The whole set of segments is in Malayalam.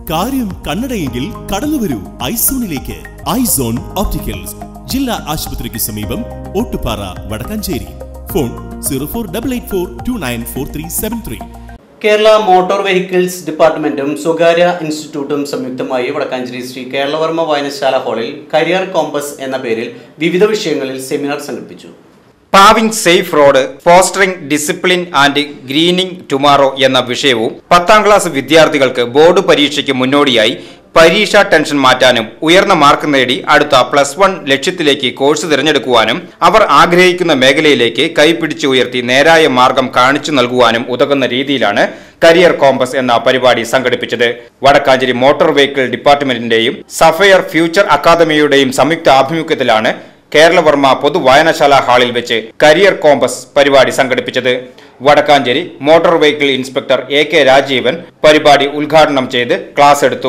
കാര്യം കണ്ണടയെങ്കിൽ കടന്നു വരൂ ഐസോണിലേക്ക്. ഐസോൺ ഓപ്റ്റിക്കൽസ്, ജില്ലാ ആശുപത്രിക്ക് സമീപം, Ottupara, Vadakkanchery. Phone 048842944373. Kerala motor vehicles ഡിപ്പാർട്ട്മെന്റും സ്വകാര്യ ഇൻസ്റ്റിറ്റ്യൂട്ടും സംയുക്തമായി വടക്കാഞ്ചേരി ശ്രീ കേരളവർമ്മ വായനശാല ഹാളിൽ കരിയർ കോമ്പസ് എന്ന പേരിൽ വിവിധ വിഷയങ്ങളിൽ സെമിനാർ സംഘടിപ്പിച്ചു. Paving safe road, fostering discipline and greening tomorrow എന്ന വിഷയവും 10ാം ക്ലാസ് വിദ്യാർത്ഥികൾക്ക് ബോർഡ് പരീക്ഷയ്ക്ക് മുന്നോടിയായി പരീക്ഷാ ടെൻഷൻ മാറ്റാനും ഉയർന്ന മാർക്ക് നേടി അടുത്ത +1 ലക്ഷ്യത്തിലേക്ക് കോഴ്സ് തിരഞ്ഞെടുക്കുവാനും അവർ ആഗ്രഹിക്കുന്ന മേഖലയിലേക്ക് കൈപിടിച്ച് ഉയർത്തി നേരായ മാർഗം കാണിച്ചു നൽകുവാനും ഉതകുന്ന രീതിയിലാണ് കരിയർ കോമ്പസ് എന്ന പരിപാടി സംഘടിപ്പിച്ചത്. വടക്കാഞ്ചേരി മോട്ടോർ വെഹിക്കിൾ ഡിപ്പാർട്ട്മെന്റിന്റെയും സഫയർ ഫ്യൂച്ചർ അക്കാദമിയുടെയും സംയുക്ത ആഭിമുഖ്യത്തിലാണ് കേരളവർമ്മ പൊതുവായനശാല ഹാളിൽ വെച്ച് കരിയർ കോമ്പസ് പരിപാടി സംഘടിപ്പിച്ചത്. Vadakkanchery motor vehicle inspector AK Rajeevan പരിപാടി ഉദ്ഘാടനം ചെയ്ത് ക്ലാസ് എടുത്തു.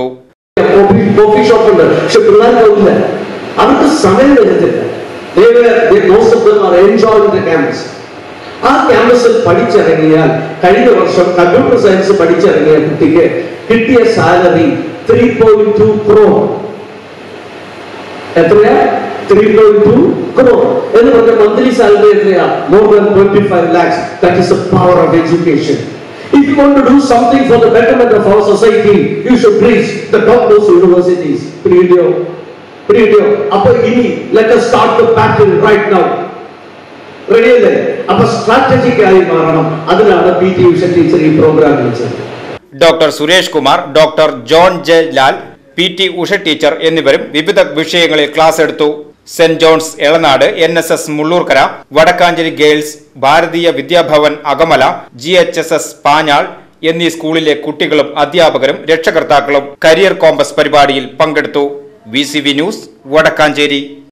ആ ക്യാമ്പസിൽ പഠിച്ചിറങ്ങിയാൽ കഴിഞ്ഞ വർഷം കമ്പ്യൂട്ടർ സയൻസ് പഠിച്ചിറങ്ങിയ കുട്ടിക്ക് കിട്ടിയ സാലറി 3.2 crore. എത്രയാ? 3.2 crore. എന്ന് പറഞ്ഞ മന്ത്ലി സാലറി എത്രയാ? More than 25 lakhs. That is the power of education. If you want to do something for the betterment of our society, you should reach the top those universities. Priyo. Appo ini let us start the battle right now. Ready alle? Appo strategic ayi maaranam. Adilana PT Usha teacher ee program vechu. Dr. Suresh Kumar, Dr. John J. Lal, PT Usha teacher എന്നിവരും വിവിധ വിഷയങ്ങളിൽ ക്ലാസ് എടുത്തു. Saint John's Elanad, NSS Mullurkara, Vadakkanchery girls, Bharatiya Vidyabhavan Akamala, GHSS Panjal എന്നീ സ്കൂളിലെ കുട്ടികളും അധ്യാപകരും രക്ഷകർത്താക്കളും കരിയർ കോമ്പസ് പരിപാടിയിൽ പങ്കെടുത്തു. VCV news, Vadakkanchery.